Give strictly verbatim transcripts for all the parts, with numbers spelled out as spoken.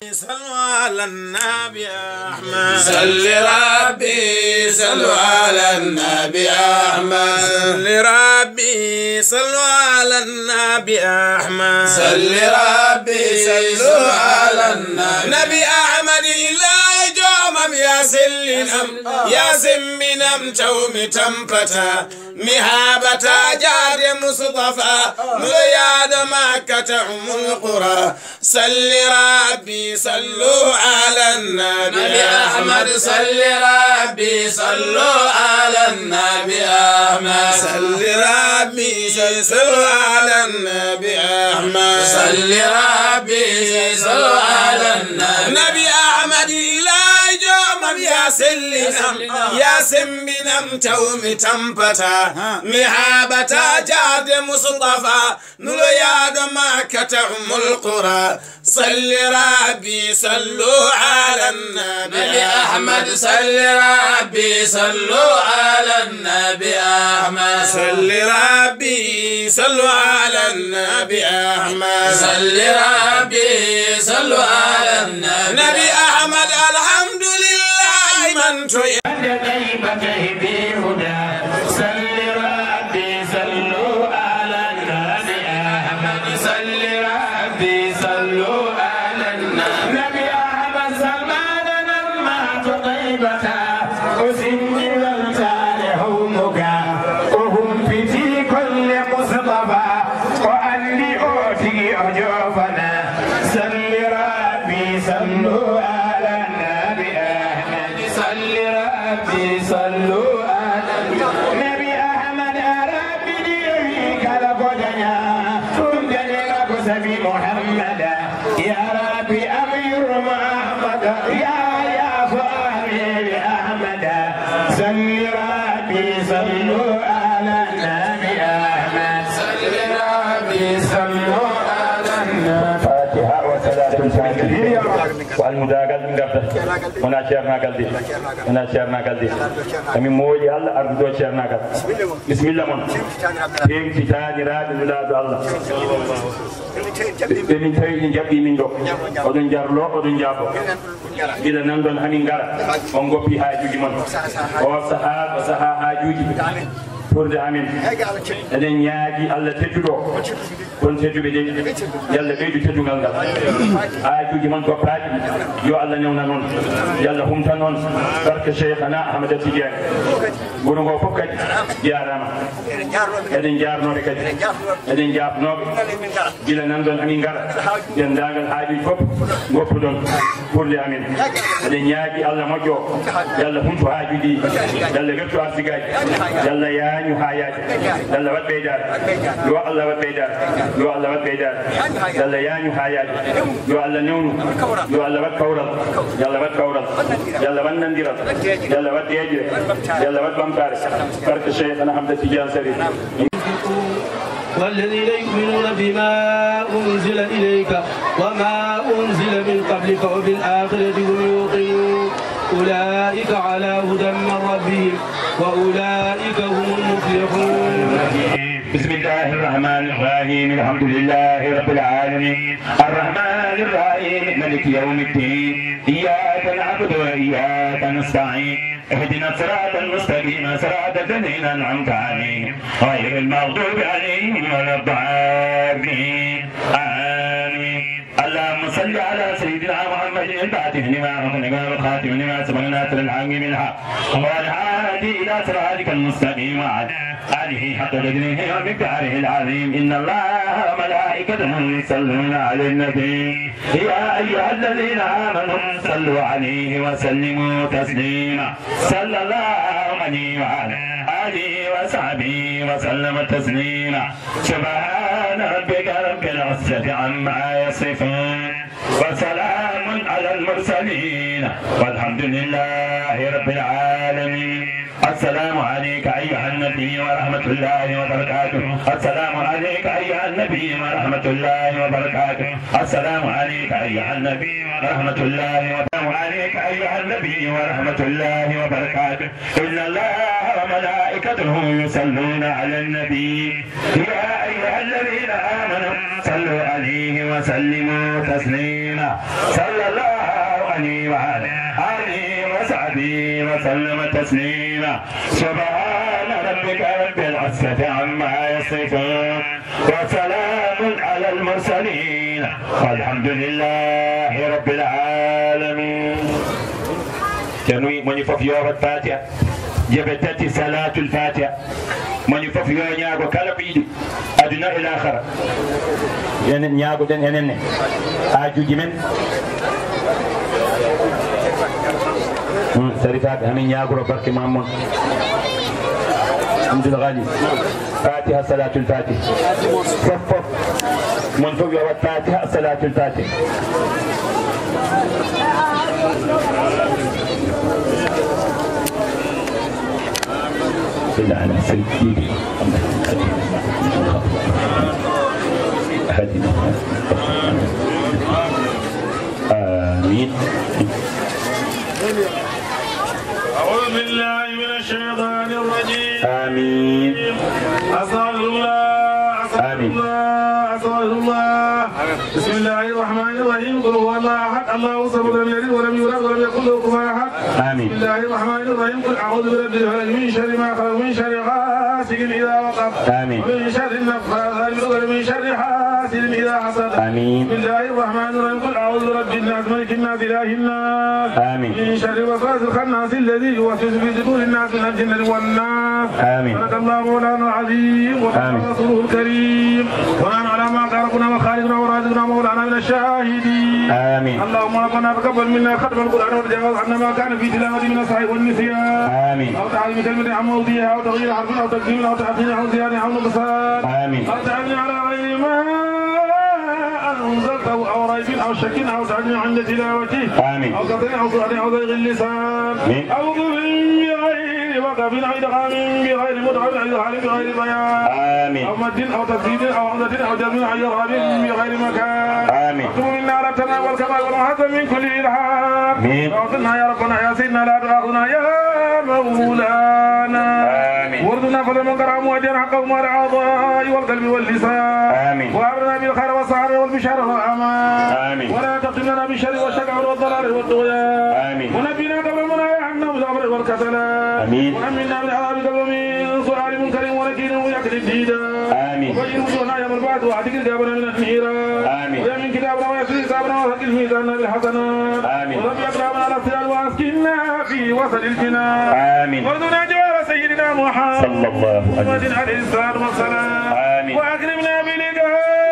صلوا على النبي أحمد صل ربي صلوا على النبي أحمد صل ربي صلوا على النبي أحمد صل ربي صلوا على النبي أحمد إلا جوم يا سلنم يا سمنم توم تمبتا مهابتا جاد مصطفى ملياد مكة أم القرى صل ربي صلوا على النبي أحمد صل ربي صلوا على النبي أحمد صل ربي صلوا على النبي أحمد صل ربي صلوا على النبي أحمد لا جوم يا سلنم يا سمنم توم تمبتا مهابتا جاد مصطفى نلياد مكة أم القرى صل ربي صلوا على النبي أحمد صل ربي صلوا على النبي أحمد صل ربي صلوا على النبي أحمد صل ربي صلوا على النبي أحمد الحمد لله من توي والمداغل من قبل هنا شيرنا قلبي هنا شيرنا قلبي أمي موجي الله أرجو شيرنا قلبي بسم الله من كيم تاني راد مولاد الله من تاني جابي من دو أدون جارلو أدون جابو إذا نندون همين غارا أنغو في هاجوجي من أو سها وسها هاجوجي purde amin eden ñaaji Allah tedduɗo kon tedduɓe de yalla ɓeydu teddugal ngal aajuji man goppaaɗi yo Allah newna noon yalla humta noon barke cheikhana ahmada tidiane guru ngo fof kadi jarama eɗen jarnoɓe kadi eɗen jabnoɓe gila nanɗon amin gara dendagal haajuji fof goppuɗon purde amin eɗen ñaaji Allah moƴƴo yalla humto haajuji yalla wettu arsigaji yalla yaa ñu hayaji yalla wat beydar yo Allah wat beydar yo Allah wat beydar yalla yañu hayaji yo Allah newnu yo Allah wat kawral yalla wat kawral yalla wat nandiral yalla wat yeejire yalla wat bamtare barke cheikhana hamda tidiane sari والذين يؤمنون بما أنزل إليك وما أنزل من قبلك وبالآخرة هم يوقنون أولئك على هدى من ربهم وأولئك هم المفلحون. بسم الله الرحمن الرحيم الحمد لله رب العالمين الرحمن الرحيم مالك يوم الدين إياك نعبد وإياك نستعين اهدنا الصراط المستقيم صراط الذين أنعمت عليهم غير المغضوب عليهم ولا الضالين آمين. اللهم صل على سيدنا محمد الفاتح لما أغلق والخاتم لما سبق ناصر الحق بالحق والهادي إلى صراطك المستقيم وعلى آله حق قدره ومقداره العظيم. إن الله وملائكته يصلون على النبي يا أيها الذين آمنوا صلوا عليه وسلموا تسليما صلى الله عليه وعلى آله وصحبه وسلم تسليما. سبحان ربك رب العزة عما يصفون وسلام على المرسلين والحمد لله رب العالمين. السلام عليك أيها النبي ورحمة الله وبركاته. السلام عليك أيها النبي ورحمة الله وبركاته. السلام عليك أيها النبي ورحمة الله وبركاته. السلام عليك أيها النبي ورحمة الله وبركاته إن الله وملائكته يصلون على النبي يا أيها الذين آمنوا صلوا عليه وسلموا تسليما صلى الله عليه وعلى آله وصحبه وسلم تسليما سبحان ربك رب العزة عما يصفون وسلام على المرسلين والحمد لله رب العالمين. كانوا من يفوفيو الفاتحة جبتت صلاة الفاتحة من يفوفيو نياغو كلا بيدي أدنى إلى آخر يعني نياغو دن ينن آجو جمن سريفات همين نياغو ربك مامون عبد الغالي فاتحة صلاة الفاتحة صفف من فوق الفاتحة صلاة الفاتحة صلى على سيدي آمين. أعوذ بالله من الشيطان الرجيم. آمين. أستغفر الله أستغفر الله أستغفر الله. بسم الله الرحمن الرحيم. قل هو الله أحد الله الصمد لم يلد ولم يولد ولم يكن له كفوا أحد. آمين. بسم الله الرحمن الرحيم. قل أعوذ برب الفلق من شر ما خلق من شر غاسق إذا وقب. آمين. ومن شر النفاثات في العقد ومن شر حاسد إذا حسد. آمين. بسم الله الرحمن الرحيم. قل أعوذ برب الناس ملك الناس إله الناس. آمين. من شر الوسواس الخناس الذي يوسوس في صدور الناس من الجنة والناس. آمين. صدق الله مولانا العظيم وصدق رسوله الكريم ونحن على ما قال ربنا وخالقنا ورازقنا مولانا من الشاهدين. آمين. اللهم ربنا تقبل منا ختم القرآن وتجاوز عنا ما كان في تلاوته من الصحيح والنسيان. آمين. أو تعليم كلمة عن موضوعها أو تغيير حرف أو تقديم أو تأخير أو زيادة أو نقصان. آمين. أو تعليم على غير ما أنزلته أو ريب أو شك أو تعليم عند تلاوته. آمين. أو قطع أو صعد أو ضيق اللسان. آمين. أو ظلم بغير وقف أو إدغام بغير مدغم أو إدغام بغير بيان. آمين. أو مد أو تسديد أو عمدة أو جزم أو إرهاب بغير مكان. آمين. واكتب منا ربنا والكمال والمحسن من كل إلحاد. آمين. واغفرنا يا ربنا يا سيدنا لا تؤاخذنا يا مولانا. آمين. وارزقنا فضل من كرم وجر حقهم والأعضاء والقلب واللسان. آمين. وأمرنا بالخير والسعر والبشر والأمان. آمين. ولا تقتلنا بالشر والشقاء والضلال والطغيان. آمين. ونبينا قبل منايا عنا والأمر والكسلان. آمين. وأمنا بالعذاب قبل من سؤال منكر ونكير ويأكل الديدا. آمين. وبين وجوهنا يوم البعث وأعتق رقابنا من النيران. آمين. ويمن كتابنا ويسر حسابنا وثقل ميزاننا بالحسنات. آمين. ورب أكرمنا على الصراط وأسكننا في وسط الجنان. آمين. وارزقنا جوار سيدنا محمد صلى الله عليه وسلم عليه الصلاة والسلام. آمين. وأكرمنا بلقائك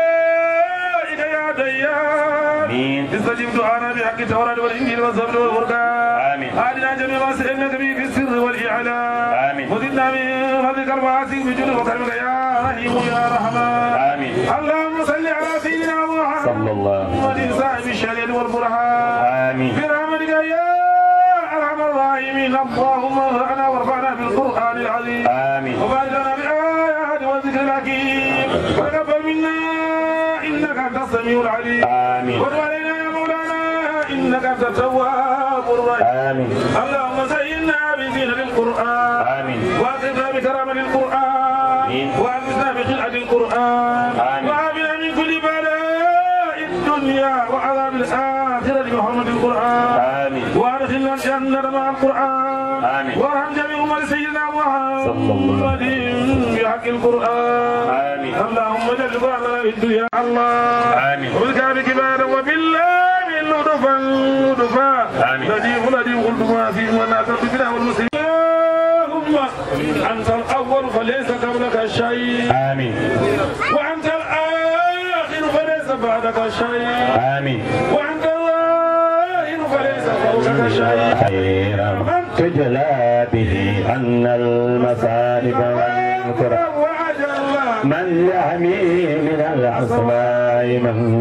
يا ديان. آمين. استجب دعانا بحق التوراة والإنجيل والزبور والفرقان. آمين. آتنا جميع ما سألناك به في السر والإعلان. آمين. وزدنا من فضلك الواسع بجود وكرمك يا رحيم يا رحمن. آمين. اللهم صل على سيدنا محمد صلى الله عليه وسلم صاحب الشريعة والبرهان. آمين. برحمتك يا أرحم الراحمين. اللهم ارفعنا وارفعنا بالقرآن العظيم. آمين. وبارك لنا بالآيات والذكر الحكيم. وتقبل منا إنك أنت السميع العليم. آمين. وتب علينا يا مولانا إنك أنت التواب الرحيم. آمين. اللهم زينا بزينة القرآن. آمين. وأكرمنا بكرامة القرآن. آمين. وألبسنا بخلعة القرآن. آمين. وعافنا من كل بلاء الدنيا وعذاب الآخرة بحرمة القرآن. آمين. وأدخلنا الجنة مع القرآن. آمين. وارحم جميع أمة سيدنا صلى الله محمد بحق القرآن. آمين. اللهم جل قرآننا في الدنيا الله. آمين. وبالكعب كبارا وبالله لطفا لطفا. آمين. لطيف لطيف قلت ما فيه والناس بنا والمسلمين. اللهم أنت الأول فليس قبلك شيء. آمين. وأنت الآخر فليس بعدك شيء. آمين. وأنت الظاهر فليس فوقك شيء. خيرا تجلى به عن المصائب والكرب من يحمي من الأسماء من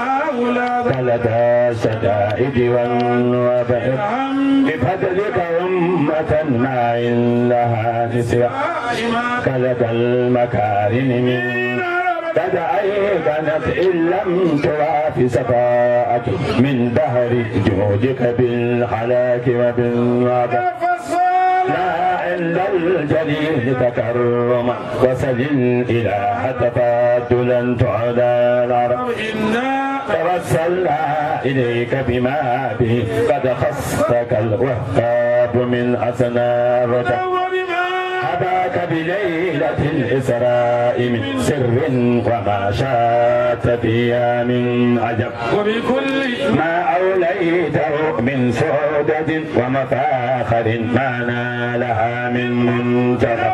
كلدى الشدائد والوباء بفضلك أمة ما لها نسيا كلدى المكارم من قد أيقنت إن لم توافي سفاءة من بحر جودك بالحلاك وبالوعد لا عند الجليل تكرما وسل الإله تفاضلا تعدى العرب توسلنا إليك بما به قد خصك الوهاب من أسنافك هداك بليلة الإسراء من سر وما شات فيها من عجب وبكل ما أوليته من سعدة ومفاخر ما نالها من منتخب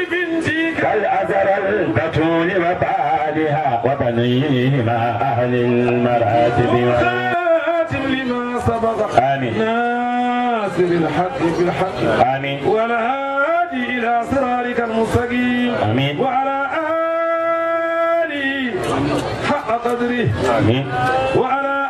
كالأزر البتول وبعالها وبنيه مع أهل المراتب والخاتم لما سبق آمين ناصر الحق بالحق آمين والهادي إلى صراطك المستقيم آمين وعلى آله حق قدره آمين وعلى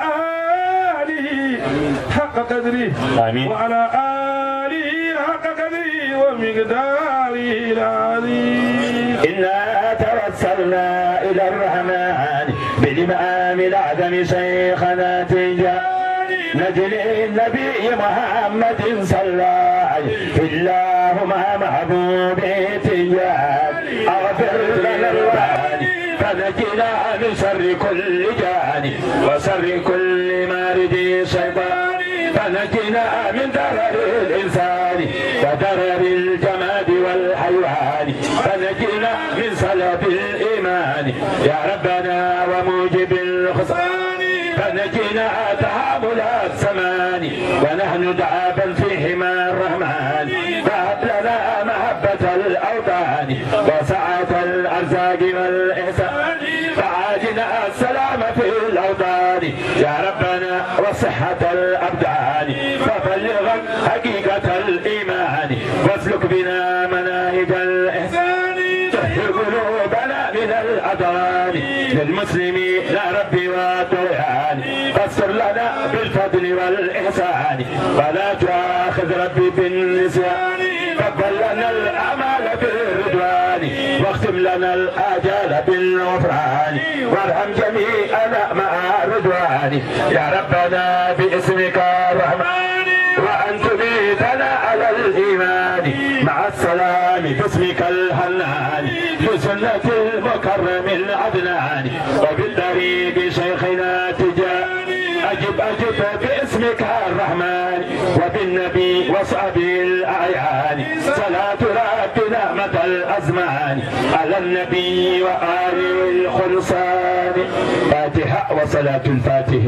آله حق قدره آمين وعلى آله حق قدره ومقداره العظيم إنا توسلنا إلى الرحمن بالإمام الأعظم شيخنا تجاني نجل النبي محمد صلى عليه اللهم محبوبه تجاني أغفر لنا الواني فنجنا من شر كل جاني وشر كل مارد شيطان فنجنا من ضرر الإنسان وضرر الجماد والحيوان فنجنا من سلب الإيمان يا ربنا وموجب الخسران فنجنا تحامل الزمان ونحن دعابا في حمى الرحمن فهب لنا محبة الأوطان وسعة الأرزاق والإحسان فعاجنا السلام في الأوطان يا ربنا وصحة الأبدان فبلغ حقيقة الإيمان واسلك بنا مناهج الإحسان طهر قلوبنا من الأدران للمسلمين يا ربي والطغيان فاستر لنا بالفضل والإحسان ولا تؤاخذ ربي بالنسيان قبل لنا الأعمال بالرضوان واختم لنا الآجال بالغفران وارحم جميعنا مع رضوان يا ربنا باسمك الرحمن وأن تبيتنا على الإيمان مع السلام باسمك الحنان بسنة المكرم العدنان وبالطريق شيخنا تجاني أجب أجب باسمك الرحمن وبالنبي وصحبه الأعيان صلاة ربنا مدى الأزمان على النبي وآله الخلصان فاتحة وصلاة الفاتحة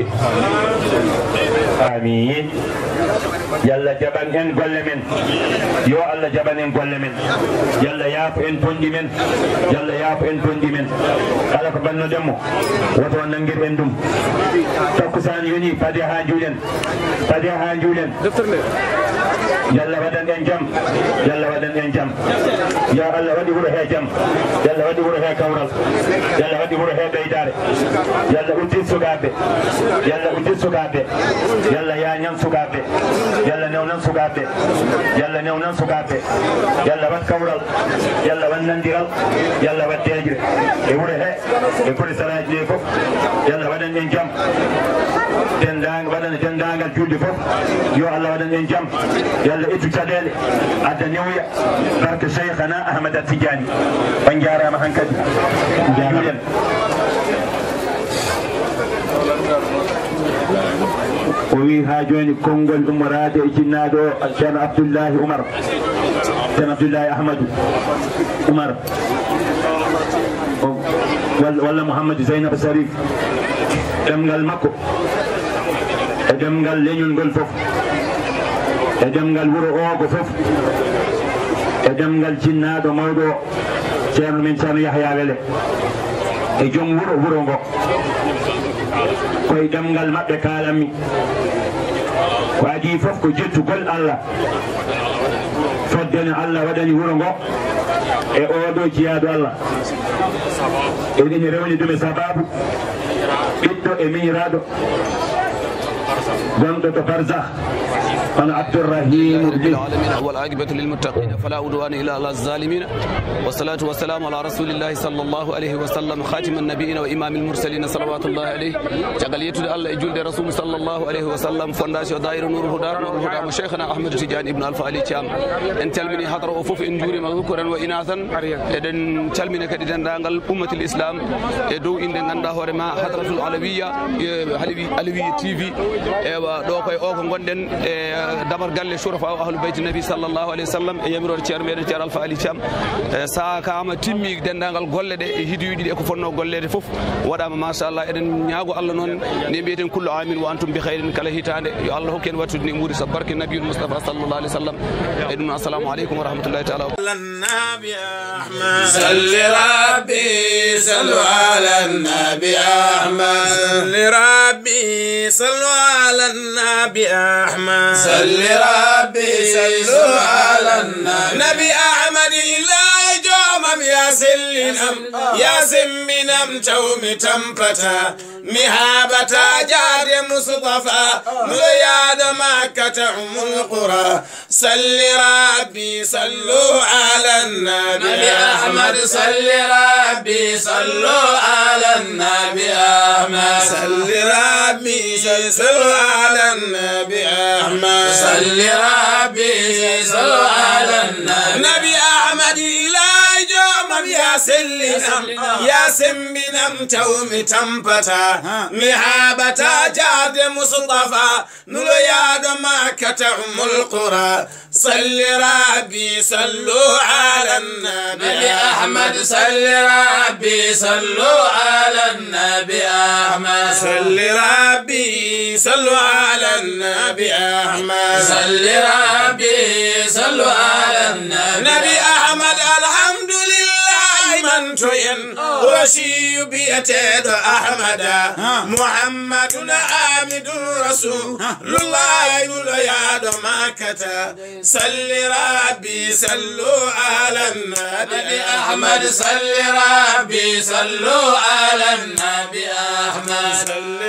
آمين يلا جبن إن قل من يو الله جبن إن قل من يلا ياف إن بندي من يلا ياف إن بندي من على كبرنا دمو وتوان ننجر إندم تكسان يوني فديها جولين فديها جولين يلا بدن إنجم يلا بدن إنجم يا الله ودي بره جم يلا ودي بره كورال يلا ودي بره بيدار يلا ودي سكابة يلا ودي سكابة يلا يا نيان سكابة يلا نيونان سكابة يلا نيونان سكابة يلا ود كورال يلا ود ننديرال يلا ود تاجر يبره يبره سراج ليفو يلا بدن إنجم تندang بدن تندang الجود فوق يو الله بدن إنجم يلا إتو تدل أدنيويا بارك شيخنا أحمد التجاني بنجارة محنكد جارين وي هاجوني كونغول أمرات إجنادو كان عبد الله عمر كان عبد الله أحمد عمر ولا محمد زينب الشريف دمغال مكو دمغال لينون غول فوف دمغال ورو اوغو فوف دمغال جنادو مودو ceerno men ceerno Yahya Wele e jom wuro wuro ngo koye ɗemgal maɓɓe kalanmi ko adi fof ko jettugol Allah foddene Allah waɗani wuro ngo e oɗo jiyaɗo Allah eɗeni rewni ɗum e sababu ɓiɗɗo e miñiraɗo gonɗo to barzakh hono Abdourahim العالمين والعاقبة للمتقين فلا عدوان إلا على الظالمين والصلاة والسلام على رسول الله صلى الله عليه وسلم خاتم النبيين وإمام المرسلين صلوات الله عليه جعليت الله جل رسول صلى الله عليه وسلم فنداش دائر نور الهدى نور الهدى مشايخنا أحمد تجاني ابن الف علي تيام إن تلمني حضر وفوف إنجوري مذكورا وإناثا إذن تلمني كديدان دانغال أمة الإسلام يدو إن دانغال هورما حضرة العلوية علوية تي في دوكاي أوكو غوندن دبر قال شرفاء أهل بيت النبي صلى الله عليه وسلم يمرور تيار مير تيار الف علي تيام سا كاما تيمي دانغال غولde hidiyu di ko fonno gollede fof wadama ma sha Allah eden nyaago Allah non ne bieten kullu amin wa antum bi khairin kala hitande yo Allah hokken wattude ni muri sa barke nabiyul mustafa sallallahu alaihi wasallam edum assalamu alaikum wa rahmatullahi ta'ala النبي أحمد صل ربي صلوا على النبي أحمد صل ربي صلوا على النبي أحمد صل ربي صلوا على النبي أحمد إلا جوم يا سلنم يا سمنم توم تمبتا مهابتا جاد مصطفى ملياد مكة أم القرى صل ربي صلوا على النبي أحمد صل ربي صلوا على النبي أحمد صل ربي صلوا على النبي أحمد صل ربي صلوا على النبي أحمد إلى جوم يا سلنم يا سمنم توم تمبتا مهابتا جاد مصطفى نلياد مكة أم القرى صل ربي صلوا على النبي أحمد صل ربي صلوا على النبي أحمد صل ربي صلوا على النبي أحمد صل ربي صلوا على النبي أحمد الحمد لله من توين وشي بيتد أحمد محمد عامد رسول الله يا مكة صل ربي صلوا على النبي أحمد صل ربي صلوا على النبي أحمد صل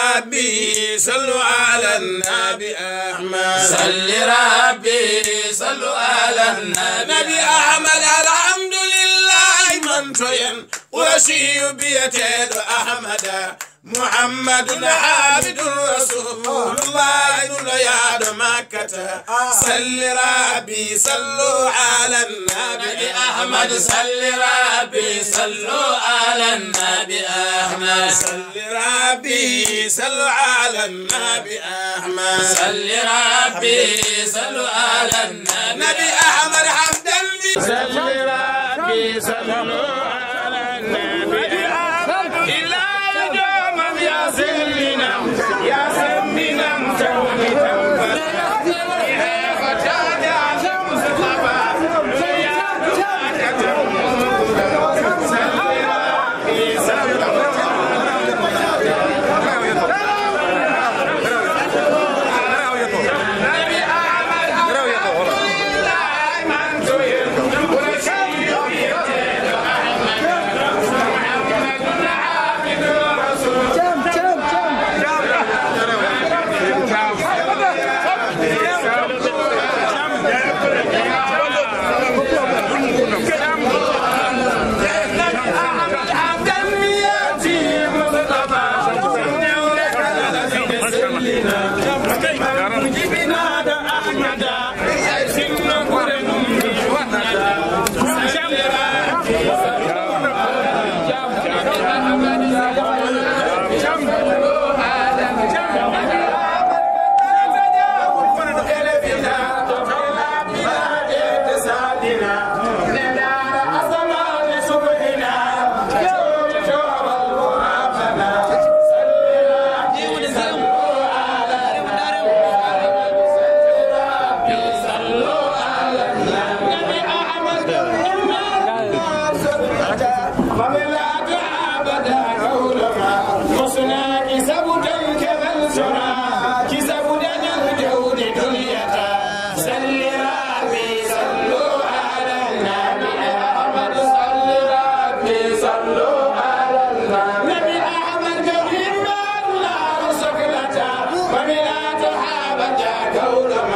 ربي صلوا على النبي أحمد صل ربي صلوا على النبي أحمد الحمد لله من توين وشي بيتد أحمد محمد عابد رسول الله يا مكة صل ربي صلوا على النبي أحمد صل ربي صلوا على النبي أحمد صل ربي صلوا على النبي أحمد صل ربي صلوا على النبي أحمد حمدا صل ربي صلوا على النبي أحمد إلا يا سلمنا يا سلمنا تومي تنفر يا فتاة عشم مصطفى يا فتاة صل ربي صلوا نبي أحمد الله من توين وشيء يتد أحمد مرحبا يا كون